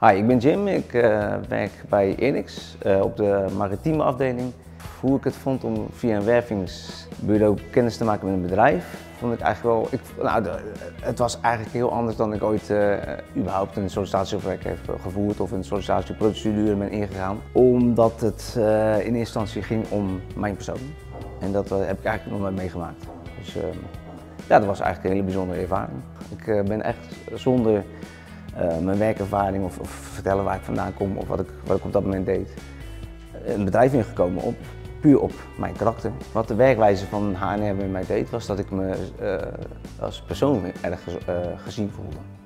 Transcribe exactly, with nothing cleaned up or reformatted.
Hi, ik ben Jim. Ik uh, werk bij Enix uh, op de maritieme afdeling. Hoe ik het vond om via een wervingsbureau kennis te maken met een bedrijf, vond ik eigenlijk wel. Ik, nou, de, het was eigenlijk heel anders dan ik ooit uh, überhaupt een sollicitatiegesprek heb gevoerd of een sollicitatieprocedure ben ingegaan. Omdat het uh, in eerste instantie ging om mijn persoon. En dat uh, heb ik eigenlijk nog nooit meegemaakt. Dus uh, ja, dat was eigenlijk een hele bijzondere ervaring. Ik uh, ben echt zonder Uh, mijn werkervaring of, of vertellen waar ik vandaan kom of wat ik, wat ik op dat moment deed, een bedrijf ingekomen op, puur op mijn karakter. Wat de werkwijze van H en R met mij deed, was dat ik me uh, als persoon erg uh, gezien voelde.